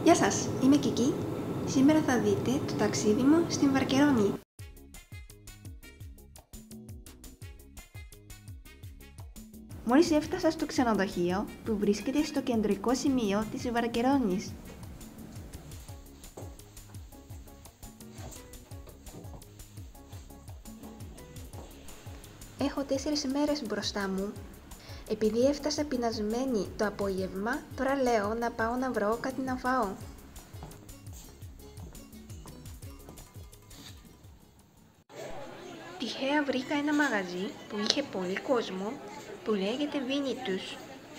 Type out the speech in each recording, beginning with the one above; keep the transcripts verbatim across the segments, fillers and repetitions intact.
Γεια σας, είμαι Κική. Σήμερα θα δείτε το ταξίδι μου στην Βαρκερόνη. Μόλις έφτασα στο ξενοδοχείο που βρίσκεται στο κεντρικό σημείο της Βαρκερόνης. Έχω τέσσερις μέρες μπροστά μου. Επειδή έφτασα πεινασμένη το απόγευμα, τώρα λέω να πάω να βρω κάτι να φάω. Τυχαία βρήκα ένα μαγαζί που είχε πολύ κόσμο που λέγεται Vinitus.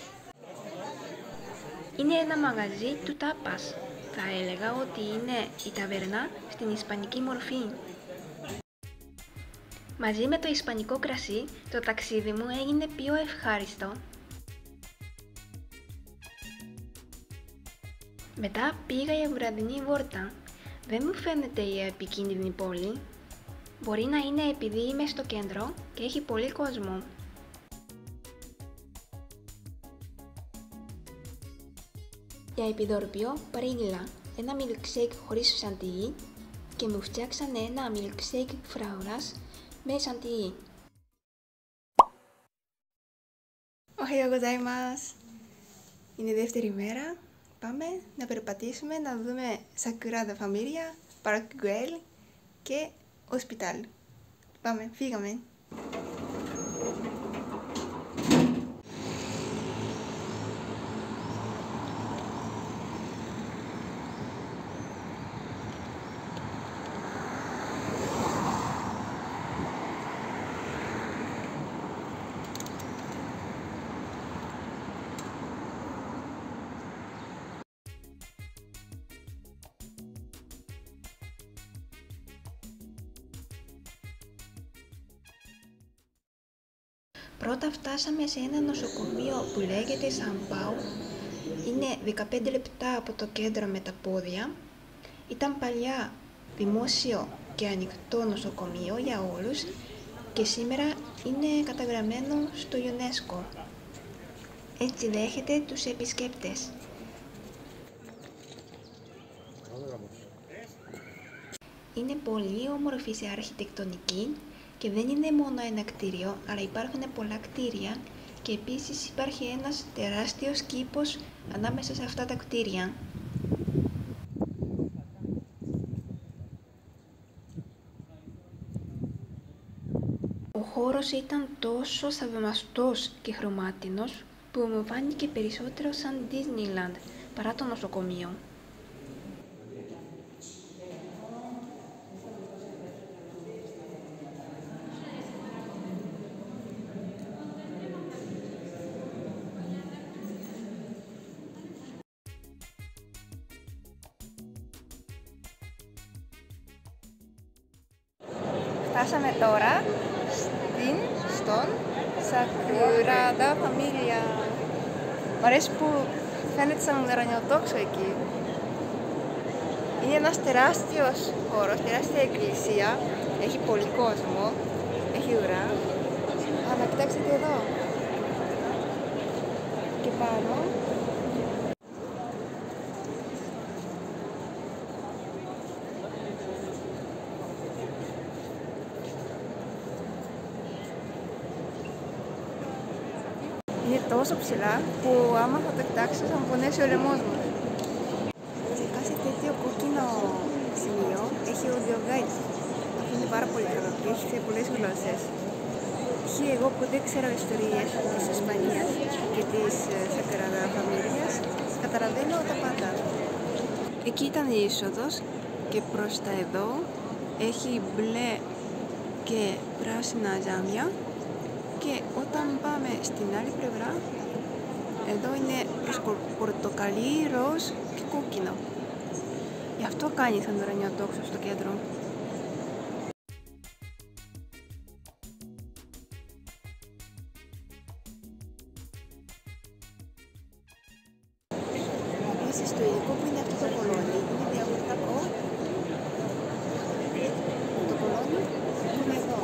Είναι ένα μαγαζί του τάπας. Θα έλεγα ότι είναι η ταβέρνα στην ισπανική μορφή. Μαζί με το ισπανικό κρασί, το ταξίδι μου έγινε πιο ευχάριστο. Μετά πήγα για βραδινή βόλτα. Δεν μου φαίνεται η επικίνδυνη πόλη. Μπορεί να είναι επειδή είμαι στο κέντρο και έχει πολύ κόσμο. Για επιδόρπιο παρήγγειλα ένα milkshake χωρίς σαντιή και μου φτιάξανε ένα milkshake φράουλας με σαντιή. Οχαϊο γοζάιμας! Είναι δεύτερη μέρα. Πάμε να περπατήσουμε να δούμε Sagrada Familia, Park Güell και Hospital. Πάμε, φύγαμε! Πρώτα φτάσαμε σε ένα νοσοκομείο που λέγεται Σαν Πάου. Είναι δεκαπέντε λεπτά από το κέντρο με τα πόδια. Ήταν παλιά δημόσιο και ανοιχτό νοσοκομείο για όλους και σήμερα είναι καταγραμμένο στο UNESCO. Έτσι δέχεται τους επισκέπτες. Είναι πολύ όμορφη σε αρχιτεκτονική και δεν είναι μόνο ένα κτίριο, αλλά υπάρχουν πολλά κτίρια και επίσης υπάρχει ένας τεράστιος κήπος ανάμεσα σε αυτά τα κτίρια. Ο χώρος ήταν τόσο θαυμαστός και χρωμάτινος που μου φάνηκε περισσότερο σαν Disneyland παρά το νοσοκομείο. Φτάσαμε τώρα στην, στον Sagrada Familia. Μ' αρέσει που φαίνεται σαν ουρανιοτόξο εκεί. Είναι ένας τεράστιος χώρος, τεράστια εκκλησία. Έχει πολύ κόσμο, έχει ουρά. Αλλά κοιτάξτε εδώ. Και πάνω. Είναι τόσο ψηλά που άμα θα το κοιτάξω θα μου πονέσει ο λαιμός μου. Σε κάθε τέτοιο κόκκινο σημείο έχει ουδιογάκι. Αυτό είναι πάρα πολύ καλό και έχει σε πολλές γλώσσες. Έχει εγώ που δεν ξέρω ιστορίες της Ισπανίας και της Sagrada Familia, καταλαβαίνω τα πάντα. Εκεί ήταν η είσοδος και προς τα εδώ έχει μπλε και πράσινα τζάμια. Και όταν πάμε στην άλλη πλευρά, εδώ είναι πορτοκαλί, ροζ και κόκκινο. Γι' αυτό κάνει σαν ουρανιοτόξο στο κέντρο. Επίσης το υλικό που είναι αυτό το κολόνι είναι διαμορφωτικό. Το κολόνι είναι εδώ.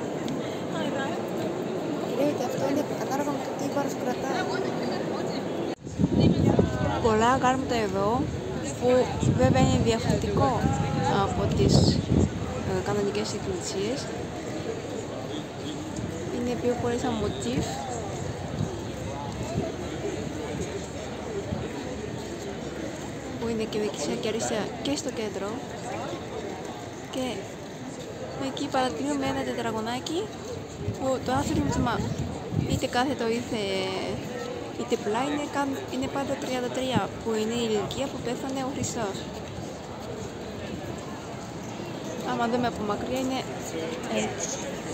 Λέει ότι αυτό είναι ανάλογα με το τι βάρος κρατάει. Πολλά γάλματα εδώ που βέβαια είναι διαφορετικό από τις ε, κανονικές εκκλησίες. Είναι πιο πολύ σαν μοτίβ. Που είναι και δεξιά και αριστερά και στο κέντρο. Και εκεί παρατηρούμε ένα τετραγωνάκι που το άθροισμα είτε κάθετο είτε, είτε πλά είναι, είναι πάντα τριάντα τρία, που είναι η ηλικία που πέθανε ο Χριστός. Άμα δούμε από μακριά είναι έτσι.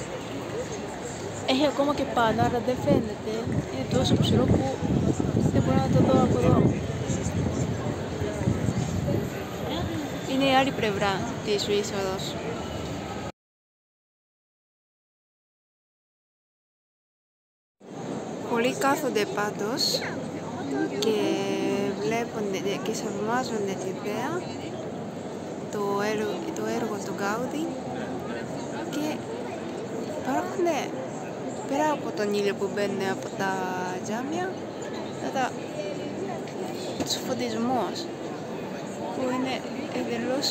Έχει ακόμα και πάνω, άρα δεν φαίνεται. Είναι τόσο ψηλό που δεν μπορώ να το δω από εδώ. Είναι η άλλη πλευρά της είσοδος. Πολλοί κάθονται πάντως και βλέπουν και θαυμάζουν την ιδέα, το έργο, το έργο του Γκάουδι, και υπάρχουν πέρα από τον ήλιο που μπαίνει από τα τζάμια, τα τους φωτισμούς που είναι εντελώς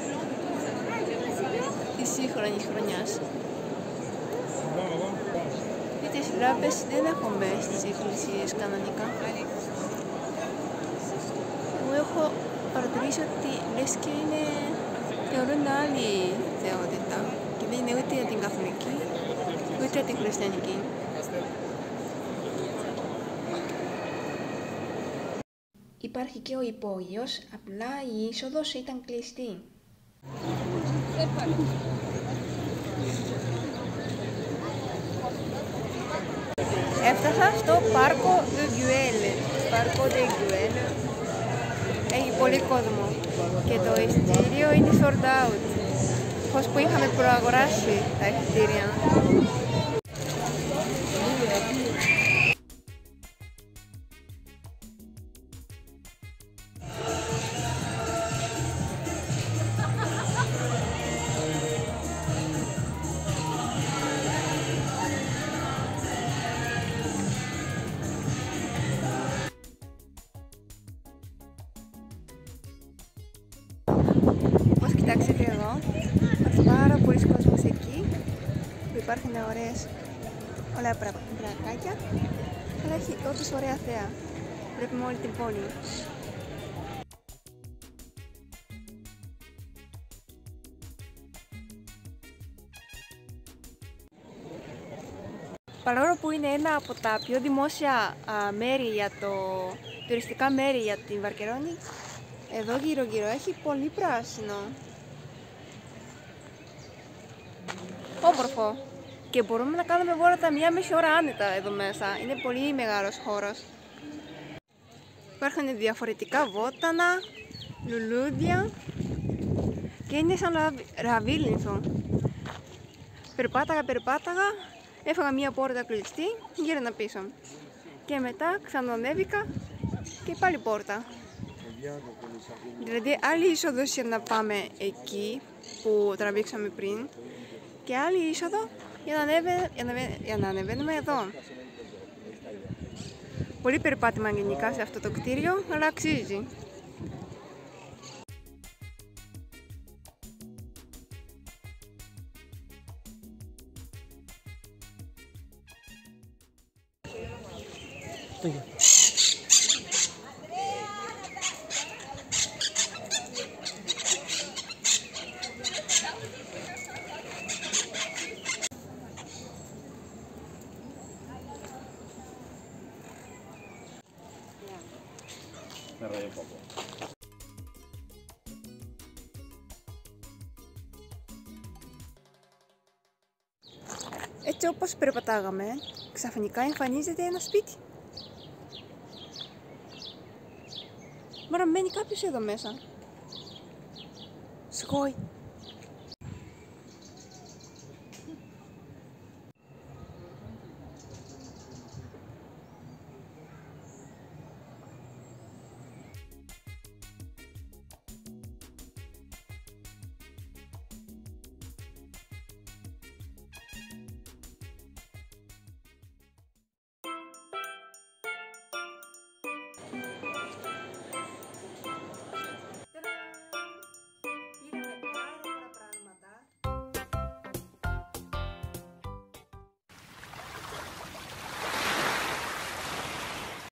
της σύγχρονης χρονιάς. Τις λάμπες δεν έχουμε στις εκκλησίες κανονικά. Εγώ έχω παρατηρήσει ότι λες και είναι, θεωρούν άλλη θεότητα και δεν είναι ούτε την καθολική ούτε την χριστιανική. Υπάρχει και ο υπόγειος, απλά η είσοδος ήταν κλειστή. Έφτασα στο Πάρκο de Güell. Πάρκο de Güell. Έχει πολύ κόσμο και το εισιτήριο είναι sold out. Πώς που είχαμε προαγοράσει τα εισιτήρια. Όπως κοιτάξτε εδώ, υπάρχει πάρα πολλοί κόσμος εκεί, που υπάρχουν ωραίες, ωραία βρακάκια, αλλά έχει όντως ωραία θέα. Βλέπουμε όλη την πόλη. Παρόλο που είναι ένα από τα πιο δημόσια α, μέρη για το, τουριστικά μέρη για την Βαρκελόνη, εδώ γύρω γύρω έχει πολύ πράσινο. Όμορφο. Και μπορούμε να κάνουμε βόλτα μία μισή ώρα άνετα εδώ μέσα. Είναι πολύ μεγάλος χώρος. Υπάρχουν διαφορετικά βότανα, λουλούδια και είναι σαν λαβύρινθο. Περπάταγα, περπάταγα, έφαγα μία πόρτα κλειστή, γύρινα πίσω. Και μετά ξανανέβηκα και πάλι πόρτα. Δηλαδή άλλη είσοδος για να πάμε εκεί που τραβήξαμε πριν και άλλη είσοδο για να, ανεβαι, για, να, για να ανεβαίνουμε εδώ. Πολύ περπάτημα γενικά σε αυτό το κτίριο, αλλά αξίζει. Έτσι όπως περπατάγαμε, ξαφνικά εμφανίζεται ένα σπίτι. Μάρα μένει κάποιος εδώ μέσα. Σγόι.